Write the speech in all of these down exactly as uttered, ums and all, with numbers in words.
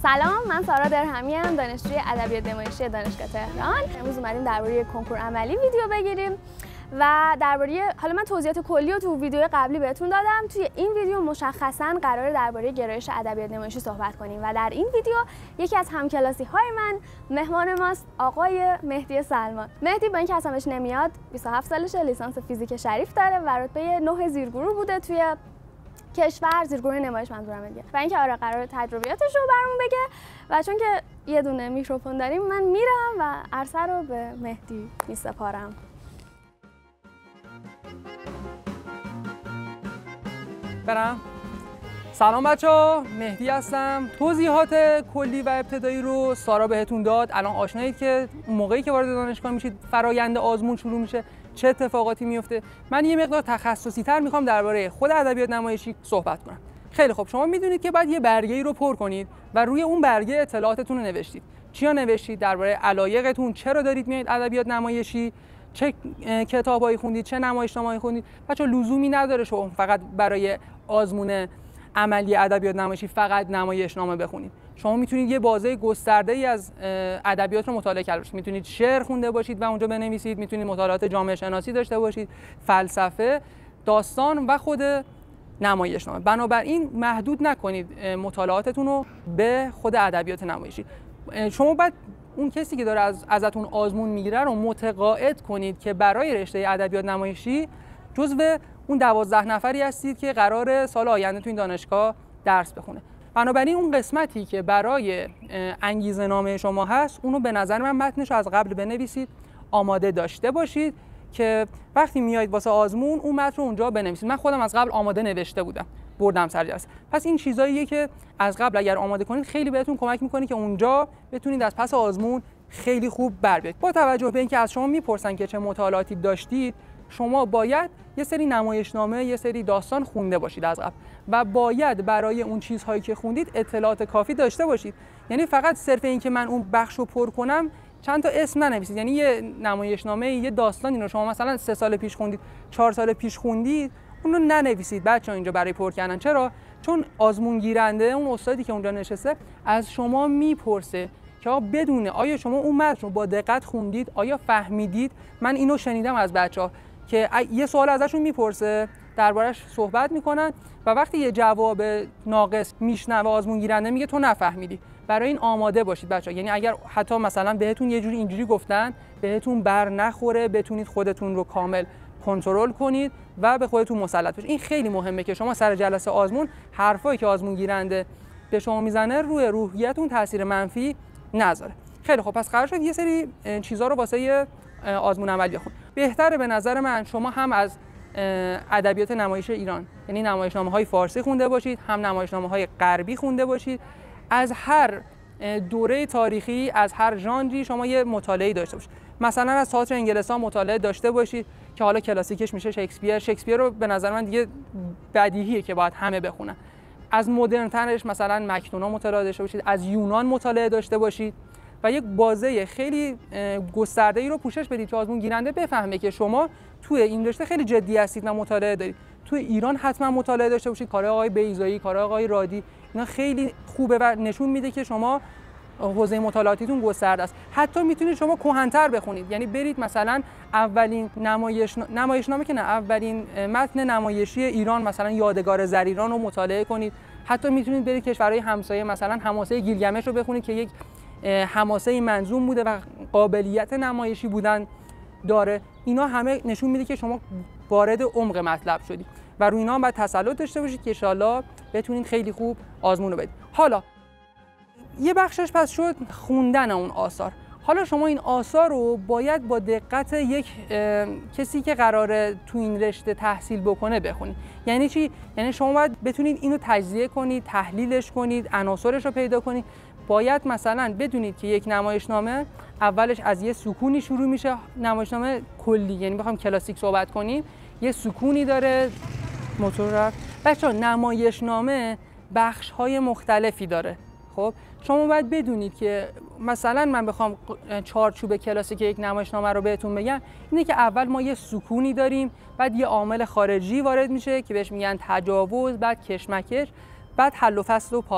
سلام، من سارا درهمی ام، دانشجوی ادبیات نمایشی دانشگاه تهران. امروز اومدیم درباره کنکور عملی ویدیو بگیریم و درباره حالا من توضیحات کلی رو تو ویدیو قبلی بهتون دادم. توی این ویدیو مشخصاً قراره درباره گرایش ادبیات نمایشی صحبت کنیم و در این ویدیو یکی از همکلاسی‌های من مهمان ماست، آقای مهدی سلمان. مهدی با اینکه اصلا بهش نمیاد بیست و هفت سالشه، لیسانس فیزیک شریف داره و رتبه نه زیرگروه بوده توی کشور، زیرگروه نمایش منظورم دیگه. و اینکه آره قرار تجربیاتش رو برامون بگه و چون که یه دونه میکروفون داریم من میرم و عرصه رو به مهدی میسپارم. برم. سلام بچه‌ها، مهدی هستم. توضیحات کلی و ابتدایی رو سارا بهتون داد. الان آشنایید که موقعی که وارد دانشگاه میشید فرآیند آزمون شروع میشه، چه اتفاقاتی میفته. من یه مقدار تخصصی تر میخوام درباره خود ادبیات نمایشی صحبت کنم. خیلی خب، شما میدونید که بعد یه برگه‌ای رو پر کنید و روی اون برگه اطلاعاتتون رو نوشتید. چیا نوشتید؟ درباره علایقتون، چرا دارید میایید ادبیات نمایشی، چه کتابایی خوندید، چه نمایشنامه‌ای خوندید. بچه‌ها لزومی نداره شما فقط برای آزمون عملی ادبیات نمایشی فقط نمایشنامه بخونید. شما میتونید یه بازه گسترده‌ای از ادبیات رو مطالعه کرده باشید. میتونید شعر خونده باشید و اونجا بنویسید، میتونید مطالعات جامعه شناسی داشته باشید، فلسفه، داستان و خود نمایشنامه. بنابراین محدود نکنید مطالعاتتون رو به خود ادبیات نمایشی. شما باید اون کسی که داره از ازتون آزمون میگیره رو متقاعد کنید که برای رشته ادبیات نمایشی جزو اون دوازده نفری هستید که قرار سال آینده تو این دانشگاه درس بخونه. بنابراین اون قسمتی که برای انگیزه نامه شما هست اونو به نظر من متنش رو از قبل بنویسید، آماده داشته باشید که وقتی میایید واسه آزمون اون متن رو اونجا بنویسید. من خودم از قبل آماده نوشته بودم، بردم سر جلسه. پس این چیزاییه که از قبل اگر آماده کنید خیلی بهتون کمک میکنه که اونجا بتونید از پس آزمون خیلی خوب بر بیاید. با توجه به اینکه از شما میپرسن که چه مطالعاتی داشتید، شما باید یه سری نمایشنامه، یه سری داستان خونده باشید از قبل و باید برای اون چیزهایی که خوندید اطلاعات کافی داشته باشید. یعنی فقط صرف این که من اون بخش رو پر کنم چند تا اسم ننویسید. یعنی یه نمایشنامه، یه داستانی رو شما مثلا سه سال پیش خوندید، چهار سال پیش خوندید، اون رو ننویسید بچه‌ها اینجا برای پر کردن. چرا؟ چون آزمون گیرنده، اون استادی که اونجا نشسته، از شما میپرسه که آقا بدونه آیا شما اون متن رو با دقت خوندید، آیا فهمیدید. من اینو شنیدم از بچه‌ها که یه سوال ازشون میپرسه، دربارش صحبت میکنن و وقتی یه جواب ناقص میشنوه آزمون گیرنده میگه تو نفهمیدی. برای این آماده باشید بچه‌ها. یعنی اگر حتی مثلا بهتون یه جوری اینجوری گفتن بهتون بر نخوره، بتونید خودتون رو کامل کنترل کنید و به خودتون مسلط باشید. این خیلی مهمه که شما سر جلسه آزمون حرفایی که آزمون گیرنده به شما میزنه روی روحیتون تاثیر منفی نذاره. خیلی خب، پس قرار شد یه سری چیزا رو واسه آزمون عملی بخونید. بهتره به نظر من شما هم از ادبیات نمایش ایران، یعنی نمایشنامه‌های فارسی خونده باشید، هم نمایشنامه‌های غربی خونده باشید. از هر دوره تاریخی، از هر ژانری شما یه مطالعه‌ای داشته باشید. مثلا از تئاتر انگلستان مطالعه داشته باشید که حالا کلاسیکش میشه شکسپیر. شکسپیر رو به نظر من دیگه بدیهیه که باید همه بخونن. از مدرن ترش مثلا مکدونا مطالعه داشته باشید، از یونان مطالعه داشته باشید و یک بازه خیلی گسترده‌ای رو پوشش بدید که آزمون گیرنده بفهمه که شما توی این رشته خیلی جدی هستید و مطالعه دارید. توی ایران حتما مطالعه داشته باشید. کارهای آقای بیضایی، کارهای آقای رادی، اینا خیلی خوبه و نشون میده که شما حوزه مطالعاتیتون گسترده است. حتی میتونید شما کهن‌تر بخونید، یعنی برید مثلا اولین نمایش نمایشنامه که نه اولین متن نمایشی ایران، مثلا یادگار زریران رو مطالعه کنید. حتی میتونید برید کشورهای همسایه، مثلا حماسه گیلگمش رو بخونید که یک حماسه منظوم بوده و قابلیت نمایشی بودن داره. اینا همه نشون میده که شما وارد عمق مطلب شدید و روی اینا هم باید تسلط داشته باشید که ان شاءالله بتونید خیلی خوب آزمون رو بدید. حالا یه بخشش پس شد خوندن اون آثار. حالا شما این آثار رو باید با دقت یک کسی که قراره تو این رشته تحصیل بکنه بخونید. یعنی چی؟ یعنی شما باید بتونید اینو تجزیه کنید، تحلیلش کنید، عناصرش رو پیدا کنید. باید مثلا بدونید که یک نمایشنامه اولش از یه سکونی شروع میشه. نمایشنامه کلی، یعنی بخوام کلاسیک صحبت کنیم، یه سکونی داره. موتور رفت. بچه‌ها نمایشنامه بخش‌های مختلفی داره. خب شما باید بدونید که مثلا من بخوام چارچوب کلاسیک یک نمایشنامه رو بهتون بگم، اینه که اول ما یه سکونی داریم، بعد یه عامل خارجی وارد میشه که بهش میگن تجاوز، بعد کشمکش، بعد حل و فصل و پایان.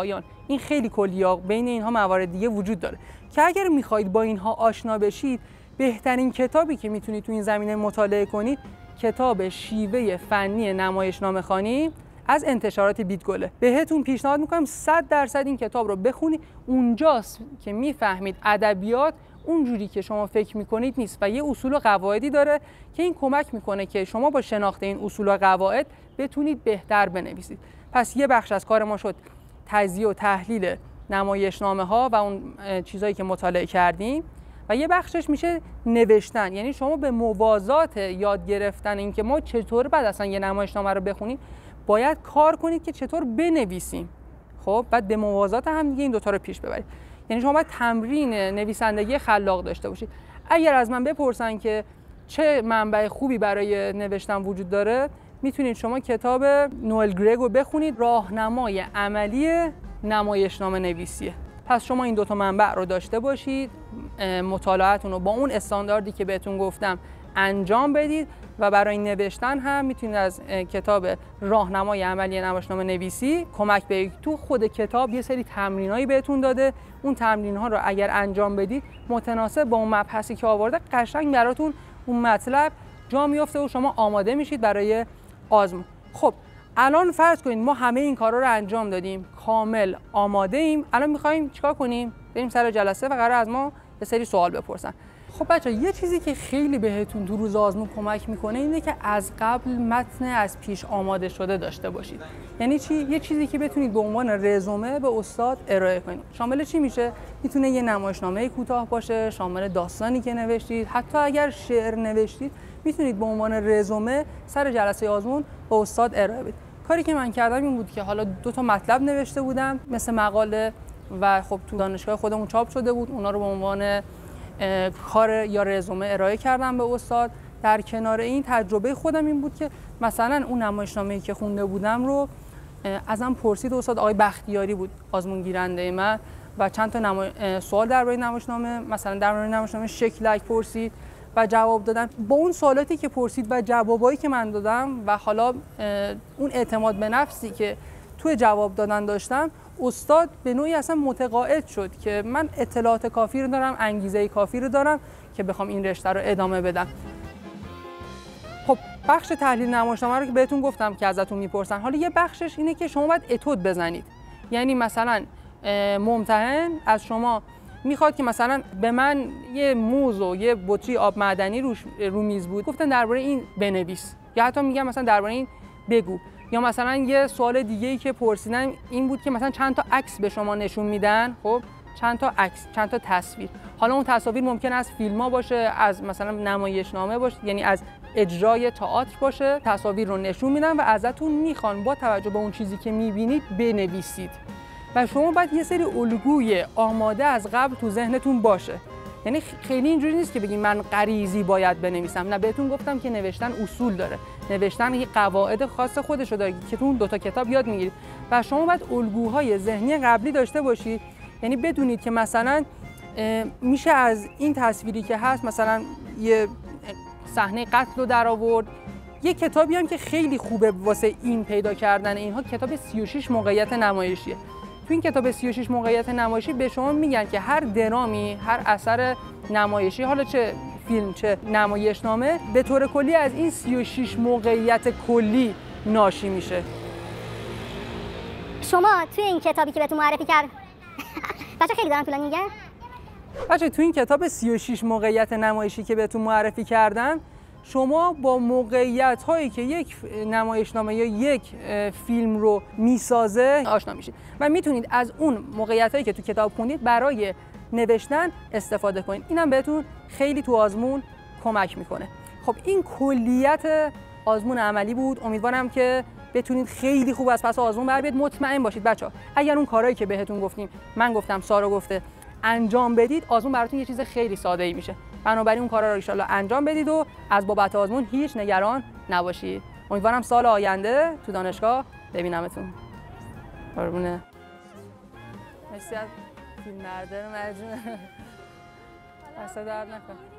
این خیلی کلیه، بین اینها موارد دیگه وجود داره که اگر میخواید با اینها آشنا بشید، بهترین کتابی که میتونید تو این زمینه مطالعه کنید کتاب شیوه فنی نمایشنامه خوانی از انتشارات بیتگله. بهتون پیشنهاد میکنم صد درصد این کتاب رو بخونید. اونجاست که میفهمید ادبیات اونجوری که شما فکر میکنید نیست و یه اصول و قواعدی داره که این کمک میکنه که شما با شناخت این اصول و قواعد بتونید بهتر بنویسید. پس یه بخش از کار ما شد تجزیه و تحلیل نمایشنامه ها و اون چیزایی که مطالعه کردیم و یه بخشش میشه نوشتن، یعنی شما به موازات یاد گرفتن اینکه ما چطور بعد اصلا یه نمایشنامه رو بخونیم باید کار کنید که چطور بنویسیم. خب بعد به موازات هم دیگه این دوتا رو پیش ببرید. یعنی شما باید تمرین نویسندگی خلاق داشته باشید. اگر از من بپرسن که چه منبع خوبی برای نوشتن وجود داره، میتونید شما کتاب نوئل گرگ رو بخونید، راهنمای عملی نمایشنامه نویسیه. پس شما این دوتا منبع رو داشته باشید، مطالعاتون رو با اون استانداردی که بهتون گفتم انجام بدید و برای نوشتن هم میتونید از کتاب راهنمای عملی نمایشنامه نویسی کمک بگیرید. تو خود کتاب یه سری تمرینایی بهتون داده، اون تمرین‌ها رو اگر انجام بدید متناسب با اون مبحثی که آورده قشنگ براتون اون مطلب جا میفته و شما آماده میشید برای آزمون. خب الان فرض کنید ما همه این کارا رو انجام دادیم، کامل آماده ایم، الان می‌خوایم چیکار کنیم؟ بریم سر جلسه و قرار از ما یه سری سوال بپرسن. خب بچه یه چیزی که خیلی بهتون تو روز آزمون کمک میکنه اینه که از قبل متن از پیش آماده شده داشته باشید. یعنی چی؟ یه چیزی که بتونید به عنوان رزومه به استاد ارائه کنید. شامل چی میشه؟ میتونه یه نمایشنامه کوتاه باشه، شامل داستانی که نوشتید، حتی اگر شعر نوشتید میتونید به عنوان رزومه سر جلسه آزمون به استاد ارائه بدید. کاری که من کردم این بود که حالا دو تا مطلب نوشته بودم مثل مقاله و خب تو دانشگاه خودمون چاپ شده بود، اونا رو به عنوان کار یا رزومه ارائه کردم به استاد. در کنار این تجربه خودم این بود که مثلا اون نمایشنامه‌ای که خونده بودم رو ازم پرسید استاد، آقای بختیاری بود آزمون گیرنده من و چند تا نما... سوال درباره نمایشنامه، مثلا درباره نمایشنامه شکلک پرسید و جواب دادم. با اون سوالاتی که پرسید و جوابایی که من دادم و حالا اون اعتماد به نفسی که توی جواب دادن داشتم، استاد به نوعی اصلا متقاعد شد که من اطلاعات کافی رو دارم، انگیزه کافی رو دارم که بخوام این رشته رو ادامه بدم. خب بخش تحلیل نمایشنامه رو که بهتون گفتم که ازتون میپرسن، حالا یه بخشش اینه که شما باید اتود بزنید. یعنی مثلا ممتحن از شما میخواد که مثلا به من یه موز و یه بطری آب معدنی روش رو میز بود، گفتن درباره این بنویس، یا حتی میگم مثلا درباره این بگو. یا مثلا یه سوال دیگه ای که پرسیدن این بود که مثلا چند تا عکس به شما نشون میدن، خب چند تا عکس، چند تا تصویر. حالا اون تصاویر ممکن است فیلم‌ها باشه، از مثلا نمایشنامه باشه، یعنی از اجرای تئاتر باشه. تصاویر رو نشون میدن و ازتون میخوان با توجه به اون چیزی که میبینید بنویسید و شما باید یه سری الگوی آماده از قبل تو ذهنتون باشه. یعنی خیلی اینجوری نیست که بگید من غریزی باید بنویسم، نه، بهتون گفتم که نوشتن اصول داره، نوشتن یه قواعد خاص خودش رو داره که تو اون دو تا کتاب یاد میگیرید و شما باید الگوهای ذهنی قبلی داشته باشید. یعنی بدونید که مثلا میشه از این تصویری که هست مثلا یه صحنه قتل رو در آورد. یه کتابی هم که خیلی خوبه واسه این پیدا کردن اینها، کتاب سی و شش موقعیت نمایشیه. تو این کتاب سی و شش موقعیت نمایشی به شما میگن که هر درامی، هر اثر نمایشی، حالا چه فیلم چه نمایشنامه، به طور کلی از این سی و شش موقعیت کلی ناشی میشه. شما توی این کتابی که بهتون معرفی کرد بچه خیلی دارن طولانی میگن؟ بچه تو این کتاب سی و شش موقعیت نمایشی که بهتون معرفی کردم، شما با موقعیت هایی که یک نمایشنامه یا یک فیلم رو میسازه آشنا میشید و میتونید از اون موقعیت هایی که تو کتاب خوندید برای نوشتن استفاده کنید. اینم بهتون خیلی تو آزمون کمک میکنه. خب این کلیت آزمون عملی بود. امیدوارم که بتونید خیلی خوب از پس آزمون بر بیاید. مطمئن باشید بچه‌ها اگر اون کارهایی که بهتون گفتیم، من گفتم، سارا گفته، انجام بدید، آزمون براتون یه چیز خیلی ساده‌ای میشه. بنابراین اون کارا رو ان شاءالله انجام بدید و از بابت آزمون هیچ نگران نباشید. امیدوارم سال آینده تو دانشگاه ببینمتون. قربونه. مرسی از فیلم بردار مجنون. دست درد نکنه.